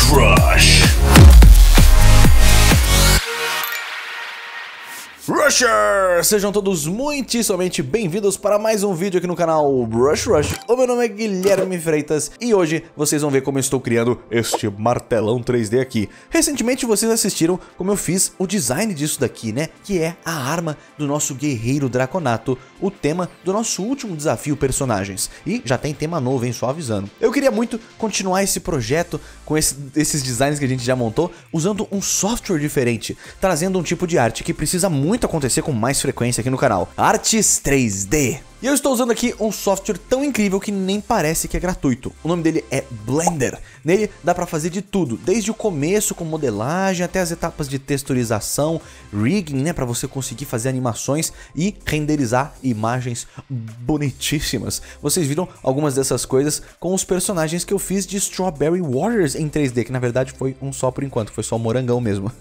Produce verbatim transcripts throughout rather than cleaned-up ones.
Rush. Rushers! Sejam todos muitíssimamente bem-vindos para mais um vídeo aqui no canal Brush Rush. O meu nome é Guilherme Freitas e hoje vocês vão ver como eu estou criando este martelão três D aqui. Recentemente vocês assistiram como eu fiz o design disso daqui, né? Que é a arma do nosso guerreiro Draconato, o tema do nosso último desafio personagens. E já tem tema novo, hein? Só avisando. Eu queria muito continuar esse projeto com esse, esses designs que a gente já montou, usando um software diferente, trazendo um tipo de arte que precisa muito acontecer com mais frequência aqui no canal, Artes três D. E eu estou usando aqui um software tão incrível que nem parece que é gratuito. O nome dele é Blender. Nele dá pra fazer de tudo, desde o começo com modelagem até as etapas de texturização, rigging, né, pra você conseguir fazer animações e renderizar imagens bonitíssimas. Vocês viram algumas dessas coisas com os personagens que eu fiz de Strawberry Warriors em três D, que na verdade foi um só por enquanto, foi só o morangão mesmo.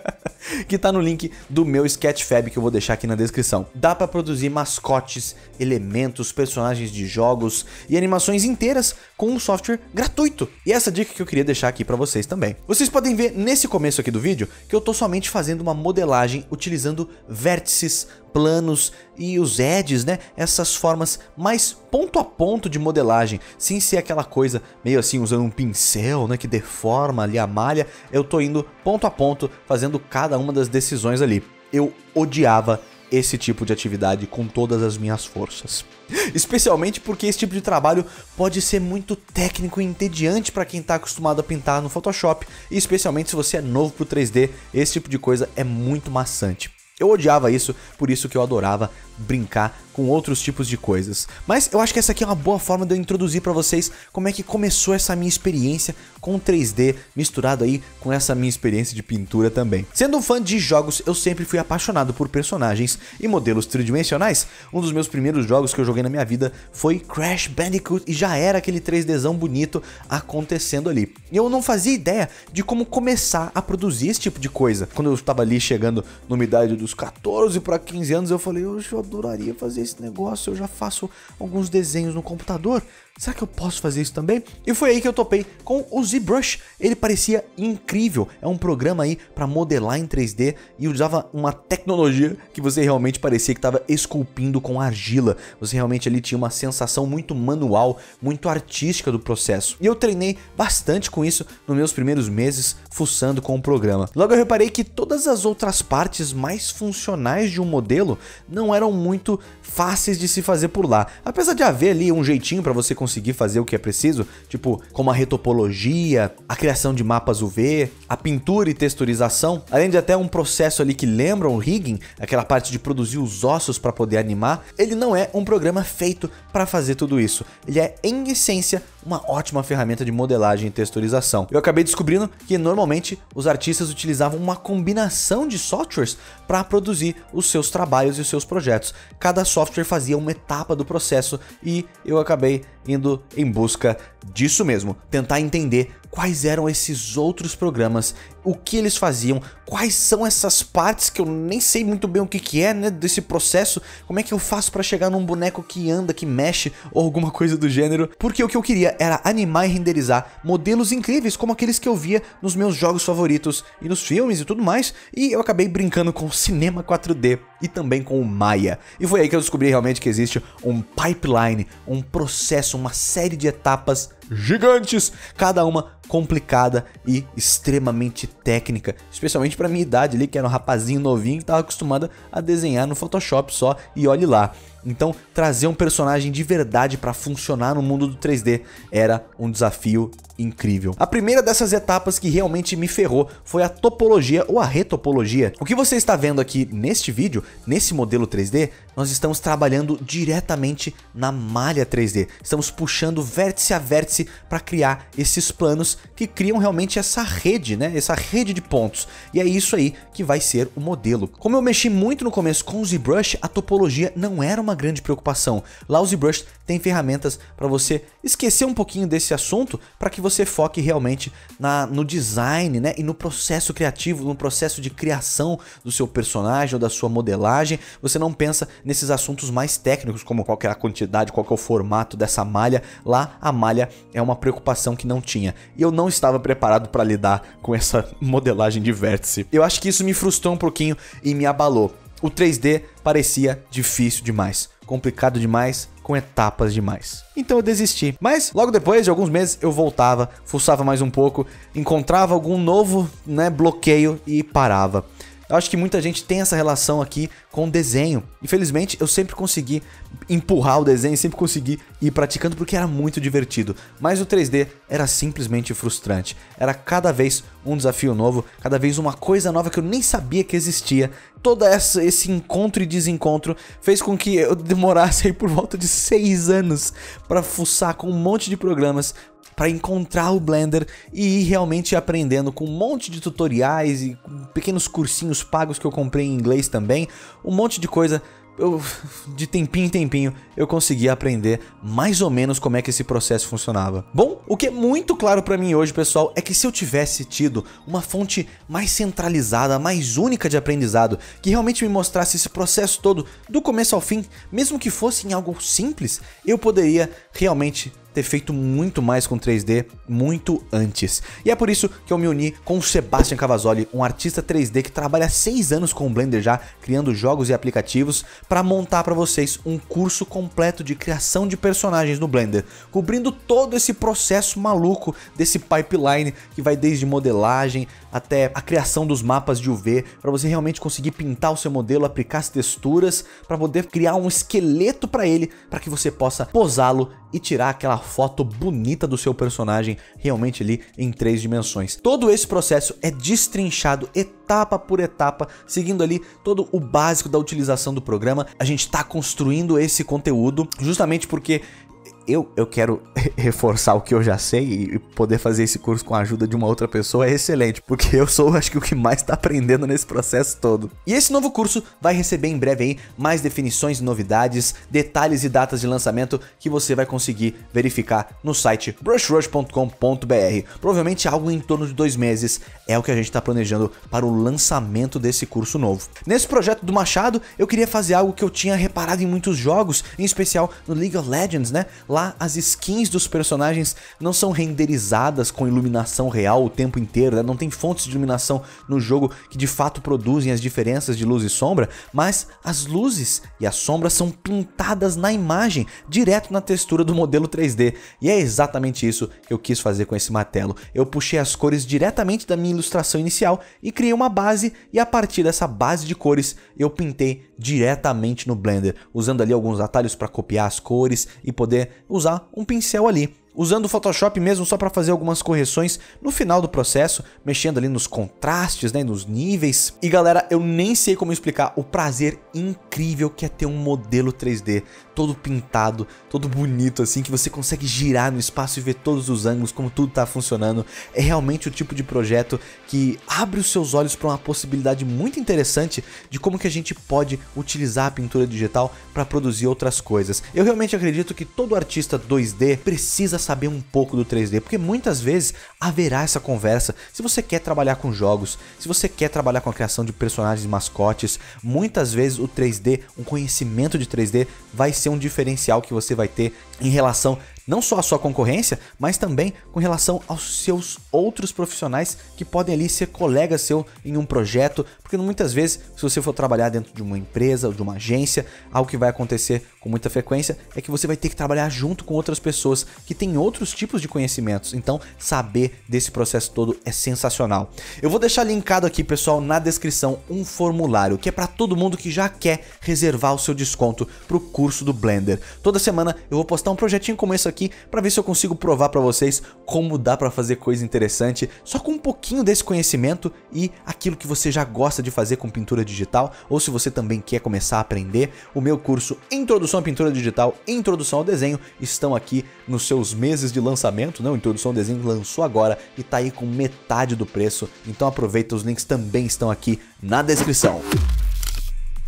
Que tá no link do meu Sketchfab que eu vou deixar aqui na descrição. Dá pra produzir mascotes, elementos, personagens de jogos e animações inteiras com um software gratuito. E essa dica que eu queria deixar aqui pra vocês também. Vocês podem ver nesse começo aqui do vídeo que eu tô somente fazendo uma modelagem utilizando vértices, planos e os edges, né? Essas formas mais ponto a ponto de modelagem, sem ser aquela coisa meio assim usando um pincel, né, que deforma ali a malha. Eu tô indo ponto a ponto, fazendo cada uma das decisões ali. Eu odiava esse tipo de atividade com todas as minhas forças. Especialmente porque esse tipo de trabalho pode ser muito técnico e entediante para quem está acostumado a pintar no Photoshop, e especialmente se você é novo pro três D, esse tipo de coisa é muito maçante. Eu odiava isso, por isso que eu adorava brincar com outros tipos de coisas. Mas eu acho que essa aqui é uma boa forma de eu introduzir pra vocês como é que começou essa minha experiência com três D, misturado aí com essa minha experiência de pintura também. Sendo um fã de jogos, eu sempre fui apaixonado por personagens e modelos tridimensionais. Um dos meus primeiros jogos que eu joguei na minha vida foi Crash Bandicoot e já era aquele três Dzão bonito acontecendo ali. E eu não fazia ideia de como começar a produzir esse tipo de coisa. Quando eu estava ali chegando numa idade dos quatorze para quinze anos, eu falei, eu adoraria fazer esse negócio, eu já faço alguns desenhos no computador, será que eu posso fazer isso também? E foi aí que eu topei com o ZBrush. Ele parecia incrível, é um programa aí para modelar em três D e usava uma tecnologia que você realmente parecia que estava esculpindo com argila. Você realmente ali tinha uma sensação muito manual, muito artística do processo. E eu treinei bastante com isso nos meus primeiros meses fuçando com o programa. Logo eu reparei que todas as outras partes mais funcionais de um modelo não eram muito fáceis de se fazer por lá. Apesar de haver ali um jeitinho para você conseguir fazer o que é preciso, tipo como a retopologia, a criação de mapas U V, a pintura e texturização, além de até um processo ali que lembra o rigging, aquela parte de produzir os ossos para poder animar. Ele não é um programa feito para fazer tudo isso. Ele é, em essência, uma ótima ferramenta de modelagem e texturização. Eu acabei descobrindo que normalmente os artistas utilizavam uma combinação de softwares para produzir os seus trabalhos e os seus projetos. Cada software fazia uma etapa do processo e eu acabei indo em busca disso mesmo, tentar entender quais eram esses outros programas, o que eles faziam, quais são essas partes que eu nem sei muito bem o que que é, né, desse processo, como é que eu faço para chegar num boneco que anda, que mexe ou alguma coisa do gênero, porque o que eu queria era animar e renderizar modelos incríveis como aqueles que eu via nos meus jogos favoritos e nos filmes e tudo mais, e eu acabei brincando com o cinema quatro D e também com o Maya. E foi aí que eu descobri realmente que existe um pipeline, um processo, uma série de etapas gigantes, cada uma complicada e extremamente técnica, especialmente para minha idade ali, que era um rapazinho novinho que estava acostumado a desenhar no Photoshop só, e olhe lá. Então, trazer um personagem de verdade para funcionar no mundo do três D era um desafio incrível. A primeira dessas etapas que realmente me ferrou foi a topologia ou a retopologia. O que você está vendo aqui neste vídeo, nesse modelo três D, nós estamos trabalhando diretamente na malha três D. Estamos puxando vértice a vértice para criar esses planos que criam realmente essa rede, né? Essa rede de pontos. E é isso aí que vai ser o modelo. Como eu mexi muito no começo com o ZBrush, a topologia não era uma grande preocupação. Lá o ZBrush tem ferramentas para você esquecer um pouquinho desse assunto, para que você foque realmente na, no design, né, e no processo criativo, no processo de criação do seu personagem ou da sua modelagem. Você não pensa nesses assuntos mais técnicos, como qual que é a quantidade, qual que é o formato dessa malha. Lá a malha é uma preocupação que não tinha, e eu não estava preparado para lidar com essa modelagem de vértice. Eu acho que isso me frustrou um pouquinho e me abalou. O três D parecia difícil demais, complicado demais, com etapas demais. Então eu desisti. Mas logo depois de alguns meses eu voltava, fuçava mais um pouco, encontrava algum novo, né, bloqueio e parava. Eu acho que muita gente tem essa relação aqui com o desenho. Infelizmente, eu sempre consegui empurrar o desenho, sempre consegui ir praticando porque era muito divertido. Mas o três D era simplesmente frustrante. Era cada vez um desafio novo, cada vez uma coisa nova que eu nem sabia que existia. Todo essa, esse encontro e desencontro fez com que eu demorasse aí por volta de seis anos para fuçar com um monte de programas, para encontrar o Blender e ir realmente aprendendo com um monte de tutoriais e pequenos cursinhos pagos que eu comprei em inglês também, um monte de coisa. Eu, de tempinho em tempinho eu consegui aprender mais ou menos como é que esse processo funcionava. Bom, o que é muito claro pra mim hoje, pessoal, é que se eu tivesse tido uma fonte mais centralizada, mais única de aprendizado, que realmente me mostrasse esse processo todo do começo ao fim, mesmo que fosse em algo simples, eu poderia realmente ter feito muito mais com três D muito antes. E é por isso que eu me uni com o Sebastian Cavazzoli, um artista três D que trabalha há seis anos com o Blender já, criando jogos e aplicativos, para montar para vocês um curso completo de criação de personagens no Blender, cobrindo todo esse processo maluco desse pipeline que vai desde modelagem até a criação dos mapas de U V, para você realmente conseguir pintar o seu modelo, aplicar as texturas, para poder criar um esqueleto para ele, para que você possa posá-lo e tirar aquela foto bonita do seu personagem realmente ali em três dimensões. Todo esse processo é destrinchado etapa por etapa, seguindo ali todo o básico da utilização do programa. A gente está construindo esse conteúdo justamente porque Eu, eu quero reforçar o que eu já sei, e poder fazer esse curso com a ajuda de uma outra pessoa é excelente, porque eu sou, acho que, o que mais está aprendendo nesse processo todo. E esse novo curso vai receber em breve aí mais definições e novidades, detalhes e datas de lançamento que você vai conseguir verificar no site brush rush ponto com ponto br. Provavelmente algo em torno de dois meses é o que a gente está planejando para o lançamento desse curso novo. Nesse projeto do Machado, eu queria fazer algo que eu tinha reparado em muitos jogos, em especial no League of Legends, né? Lá as skins dos personagens não são renderizadas com iluminação real o tempo inteiro, né? Não tem fontes de iluminação no jogo que de fato produzem as diferenças de luz e sombra, mas as luzes e as sombras são pintadas na imagem, direto na textura do modelo três D. E é exatamente isso que eu quis fazer com esse martelo. Eu puxei as cores diretamente da minha ilustração inicial e criei uma base, e a partir dessa base de cores eu pintei diretamente no Blender, usando ali alguns atalhos para copiar as cores e poder usar um pincel ali, usando o Photoshop mesmo só para fazer algumas correções no final do processo, mexendo ali nos contrastes, né, nos níveis. E galera, eu nem sei como explicar o prazer incrível que é ter um modelo três D todo pintado, todo bonito assim, que você consegue girar no espaço e ver todos os ângulos, como tudo tá funcionando. É realmente o tipo de projeto que abre os seus olhos para uma possibilidade muito interessante de como que a gente pode utilizar a pintura digital para produzir outras coisas. Eu realmente acredito que todo artista dois D precisa saber um pouco do três D, porque muitas vezes haverá essa conversa. Se você quer trabalhar com jogos, se você quer trabalhar com a criação de personagens mascotes, muitas vezes o três D, um conhecimento de três D vai ser um diferencial que você vai ter em relação não só à sua concorrência, mas também com relação aos seus outros profissionais que podem ali ser colegas seu em um projeto, porque muitas vezes, se você for trabalhar dentro de uma empresa ou de uma agência, algo que vai acontecer com muita frequência é que você vai ter que trabalhar junto com outras pessoas que têm outros tipos de conhecimentos. Então, saber desse processo todo é sensacional. Eu vou deixar linkado aqui, pessoal, na descrição um formulário que é para todo mundo que já quer reservar o seu desconto para o curso do Blender. Toda semana eu vou postar um projetinho como esse aqui para ver se eu consigo provar para vocês como dá para fazer coisa interessante só com um pouquinho desse conhecimento e aquilo que você já gosta de fazer com pintura digital, ou se você também quer começar a aprender. O meu curso Introdução à Pintura Digital e Introdução ao Desenho estão aqui nos seus meses de lançamento, não? Introdução ao Desenho lançou agora e tá aí com metade do preço, então aproveita, os links também estão aqui na descrição.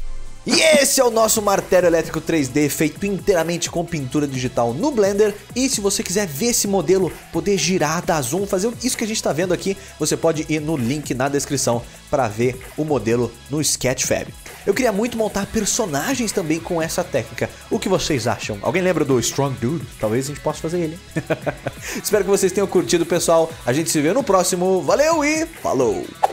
E esse é o nosso martelo elétrico três D feito inteiramente com pintura digital no Blender. E se você quiser ver esse modelo, poder girar, dar zoom, fazer isso que a gente está vendo aqui, você pode ir no link na descrição para ver o modelo no Sketchfab. Eu queria muito montar personagens também com essa técnica. O que vocês acham? Alguém lembra do Strong Dude? Talvez a gente possa fazer ele. Espero que vocês tenham curtido, pessoal. A gente se vê no próximo. Valeu e falou!